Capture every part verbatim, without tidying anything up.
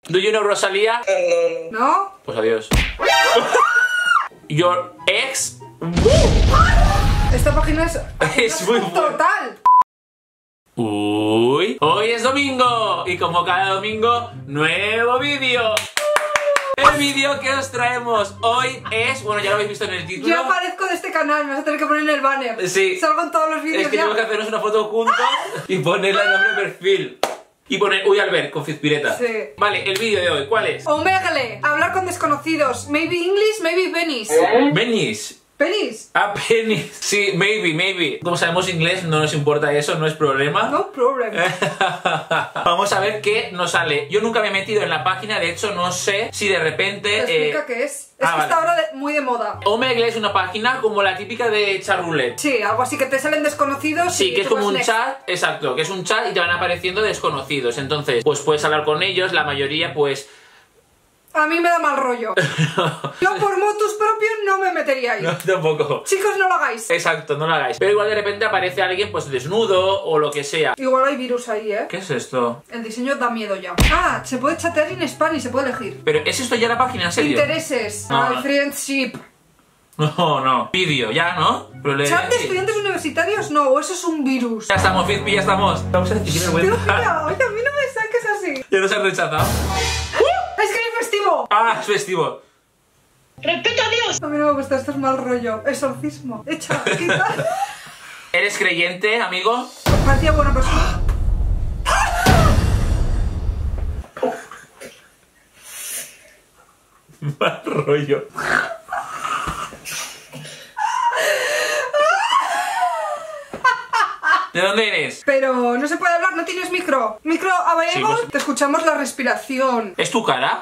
Do you know Rosalía? ¿No? Pues adiós. Your ex. Esta página es... Es muy buena. total. Uy, hoy es domingo y como cada domingo, nuevo vídeo. El vídeo que os traemos hoy es, bueno, ya lo habéis visto en el título. Yo aparezco de este canal, me vas a tener que poner en el banner. Sí. Salgo en todos los vídeos. Es que ya. tenemos que hacernos una foto juntos y ponerla en nombre de perfil. Y poner, uy, Albert, con Fizpireta. Sí. Vale, el vídeo de hoy, ¿cuál es? Omegle, hablar con desconocidos. Maybe English, maybe Venice. Venice. ¿Penis? Ah, penny. Sí, maybe, maybe. Como sabemos inglés, no nos importa eso, no es problema. No problem. Vamos a ver qué nos sale. Yo nunca me he metido en la página, de hecho no sé si de repente... Te explica eh... qué es. Es ah, que vale. está ahora de- muy de moda. Omegle es una página como la típica de Charroulette. Sí, algo así que te salen desconocidos. Sí, y que es tú como vas un next. chat, exacto, que es un chat y te van apareciendo desconocidos. Entonces, pues puedes hablar con ellos, la mayoría pues... A mí me da mal rollo. Yo por motus propios no me metería ahí. No, tampoco. Chicos, no lo hagáis. Exacto, no lo hagáis. Pero igual de repente aparece alguien pues desnudo o lo que sea. Igual hay virus ahí, ¿eh? ¿Qué es esto? El diseño da miedo ya. Ah, se puede chatear en Spanish, se puede elegir. ¿Pero es esto ya la página, en serio? Intereses, No, ah, no. friendship. No, no. Vídeo, ya, ¿no? Pero le- ¿Chat de estudiantes universitarios? No, o eso es un virus. Ya estamos, Fizpi, ya estamos. Vamos a decir Tío, vergüenza. mira, oye, a mí no me saques así. Ya nos han rechazado. ¡Es que es festivo! Ah, es festivo. ¡Respeto a Dios! A mí no me gusta, esto es mal rollo. Exorcismo. Echa, quita. ¿Eres creyente, amigo? Parecía buena persona. Mal rollo. ¿De dónde eres? Pero no se puede hablar, no tienes micro. Micro available, Sí, pues- te escuchamos la respiración. ¿Es tu cara?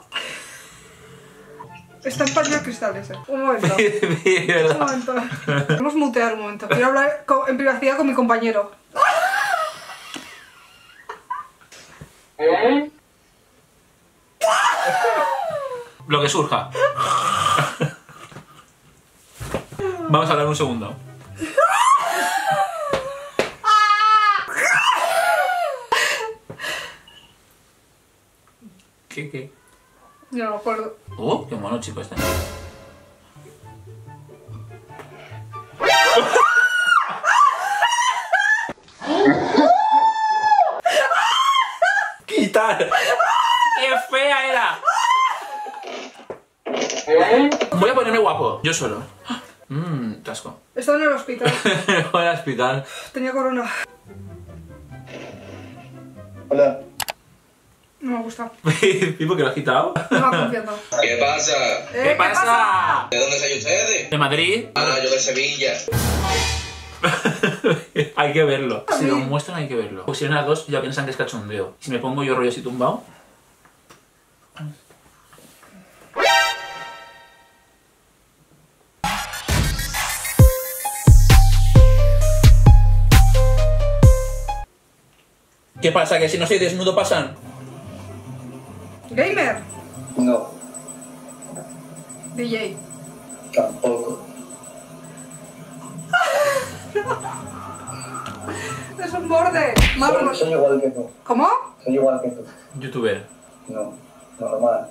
Está en paño de cristales, eh. Un momento. De Un verdad. momento. Vamos a mutear un momento. Quiero hablar co- en privacidad con mi compañero. Lo que surja. Vamos a hablar un segundo. ¿Qué, qué? No me acuerdo. Oh, qué mono chico este. ¡Quitar! ¡Qué fea era! Voy a ponerme guapo, yo solo. Mmm, tasco. Estaba en el hospital. Voy al hospital. Tenía corona. Hola. No me gusta. ¿Y por qué lo has quitado? No me confiando. ¿Qué pasa? Eh, ¿Qué pasa? ¿De dónde sois ustedes? ¿De Madrid? Ah, yo de Sevilla. Hay que verlo. A Si mí- lo muestran hay que verlo. Pues si eran las dos ya piensan que es cachondeo. Si me pongo yo rollo así tumbado. ¿Qué pasa? ¿Que si no soy desnudo pasan? Gamer. No, D J. tampoco. Es un borde. Mal Soy, rollo. soy igual que tú. ¿Cómo? Soy igual que tú. Youtuber. No, normal.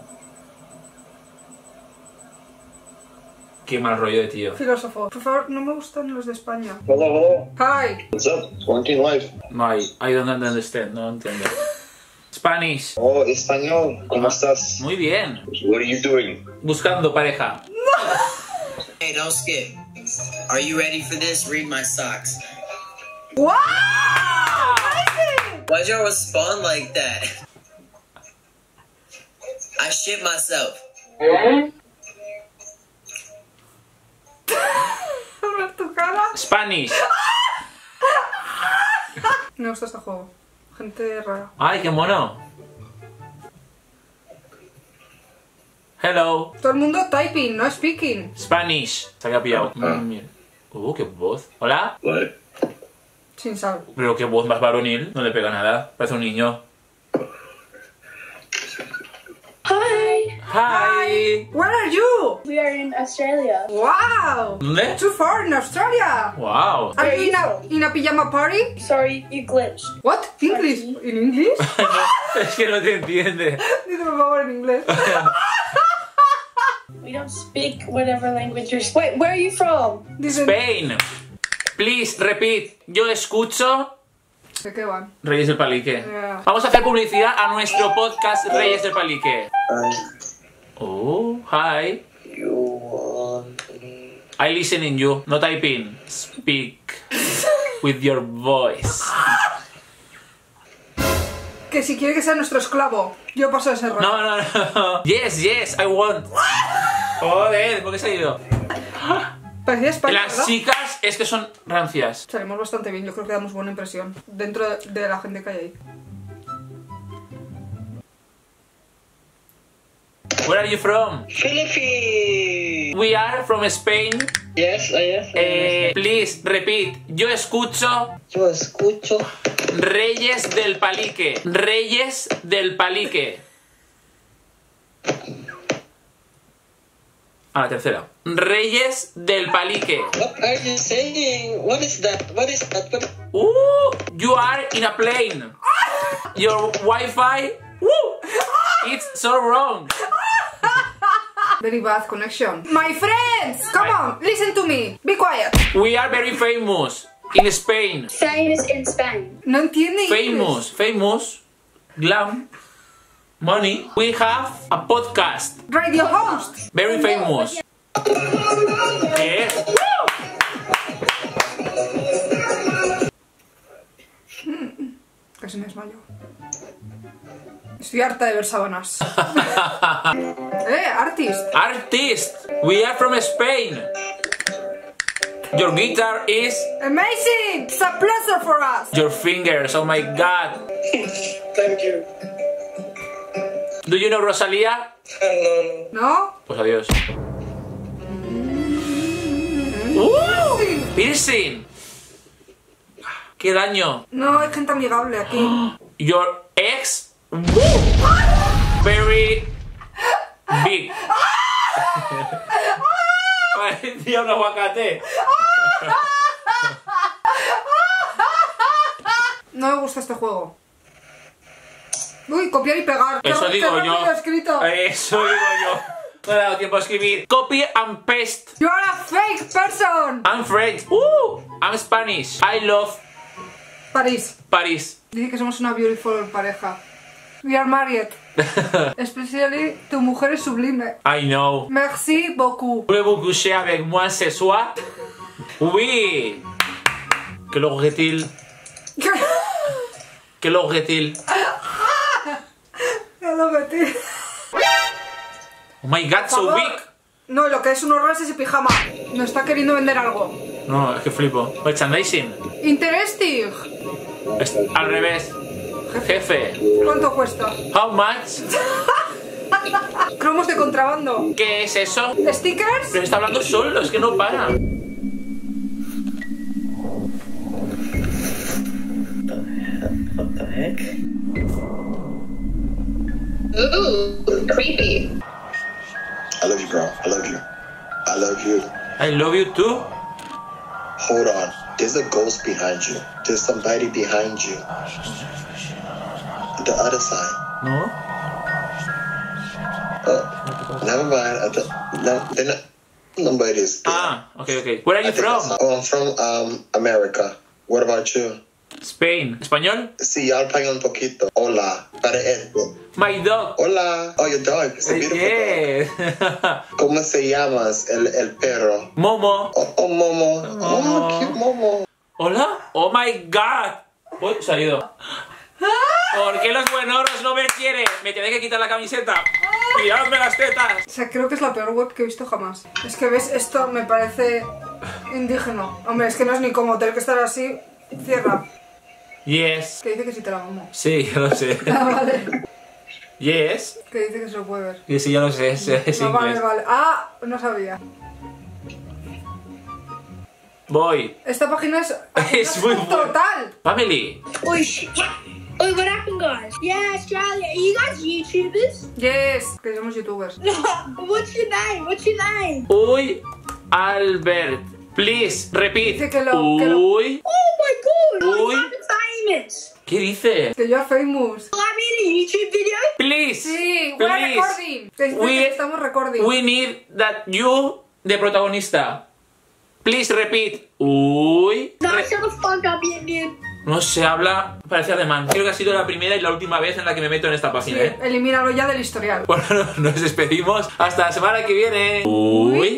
Qué mal rollo de tío. Filósofo. Por favor, no me gustan los de España. Hello, hello. Hi. What's up? Working life. No, I, I don't understand, no entiendo. Spanish. Oh, español. ¿Cómo estás? Muy bien. What are you doing? Buscando pareja. Hey, don't skip. Are you ready for this? Read my socks. ¡Wow! Why'd y'all respond like that? I shit myself. Ver tu cara. Spanish. Me gusta este juego. Gente rara. Ay, qué mono. Hello. Todo el mundo typing, no speaking. Spanish. Se había pillado. Mm, mira. Uh, qué voz. Hola. What? Sin sal. Pero qué voz más varonil. No le pega nada. Parece un niño. Hi. Hi. Where are you? We are in Australia. Wow. ¿Dónde? Too far in Australia. Wow. Are Where you in a, in a pajama party? Sorry, you glitched. What? English? In English? Es que no te entiende. Dime por favor en inglés. We don't speak whatever language you're. Wait, where are you from? Dicen, Spain. Please, repeat. Yo escucho ¿de qué van? Reyes del Palique. Yeah. Vamos a hacer publicidad a nuestro podcast Reyes del Palique. Oh, hi. You want I listen in you, no typing. Speak with your voice. Que si quiere que sea nuestro esclavo, yo paso ese rol. No, no, no. Yes, yes, I want. Joder, ¿por qué se ha ido? Parecía España, Las ¿verdad? chicas es que son rancias. Salimos bastante bien, yo creo que damos buena impresión dentro de, de la gente que hay ahí. Where are you from? Philippines. We are from Spain. Yes, I am. Eh, please, repeat. Yo escucho Yo escucho. Reyes del Palique. Reyes del Palique. A la tercera. Reyes del Palique. What are you saying? What is that? What is that? What... Uh, you are in a plane. Your Wi-Fi. Woo, it's so wrong. Very bad connection. My friends! Come on, listen to me. Be quiet. We are very famous in Spain. Famous in Spain. No entiende Famous, famous, glam, money. We have a podcast. inglés. Radio host. Very famous. ¿Qué? Casi me desmayo. Estoy harta de ver sábanas. eh, artist. Artist. We are from Spain. Your guitar is Amazing! It's a pleasure for us. your fingers. Oh my god. Thank you. Do you know Rosalía? No, no. ¿No? Pues adiós. Uh, piercing. Qué daño. No, hay gente amigable aquí. Your ex. Very big. Parecía un aguacate. No me gusta este juego. Uy, copiar y pegar. Qué Eso ra- qué digo rápido yo. he escrito. Eso digo yo. No he dado tiempo a escribir. Copy and paste. You are a fake person. I'm French. Uh, I'm Spanish. I love París. Paris. Dice que somos una beautiful pareja. We are married. Especially, tu mujer es sublime. I know. Merci beaucoup. Voulez-vous coucher avec moi ce soir? Oui. Que l'aurait-il? Que l'aurait-il? Ya lo metí. Oh my god, so favor. big. No, lo que es unos rases y pijama. Nos está queriendo vender algo. No, es que flipo. Merchandising. Interesting. Es al revés. Jefe. ¿Cuánto cuesta? How much? Cromos de contrabando. ¿Qué es eso? ¿Stickers? Pero está hablando solo, es que no para. What the heck? Ooh, creepy. I love you, bro. I love you. I love you. I love you too. Hold on. There's a ghost behind you. There's somebody behind you. The other side. No. Oh, never mind. I thought, no, they're not. Nobody is there. Ah, okay, okay. Where are I you think from? that's- Oh, I'm from um America. What about you? Spain. ¿Español? Sí, yo hablo un poquito. Hola. Para esto. My dog. Hola. Oh, your dog. It's a beautiful Yeah. dog. ¿Cómo se llamas el, el perro? Momo. Oh, oh, Momo. Oh. Oh, cute Momo. ¿Hola? Oh my god. Uy, se ha ido. ¿Por qué los buenorros no me quieren? Me tiene que quitar la camiseta. Miradme las tetas. O sea, creo que es la peor web que he visto jamás. Es que ves, esto me parece indígena. Hombre, es que no es ni como tener que estar así. Cierra. Yes. Que dice que si te la mamo. Sí, ya lo sé. Ah, vale. Yes. Que dice que se lo puede ver. Sí, sí, ya lo sé. Es, es No, vale, inglés. vale. Ah, no sabía. Voy. Esta página es... Es muy un buena. total. Family. Uy, sh- Wait, what happened, guys? Yeah, Australia. Are you guys YouTubers? Yes, que somos youtubers. What's your name? What's your name? Uy, Albert. Please, repeat. Dice que lo- que lo- Uy. Oh my god! Uy. I'm famous. ¿Qué dice? Que yo a famous. Will I be in a YouTube video? Please. Sí, we're please. recording. Que dice We- que estamos recording. We need that you, de protagonista. Please repeat. Uy. No, Re- shut the fuck up, you dude. no se habla, parece alemán. Creo que ha sido la primera y la última vez en la que me meto en esta Sí, página, ¿eh? elimínalo ya del historial. Bueno, nos despedimos. Hasta la semana que viene. Uy.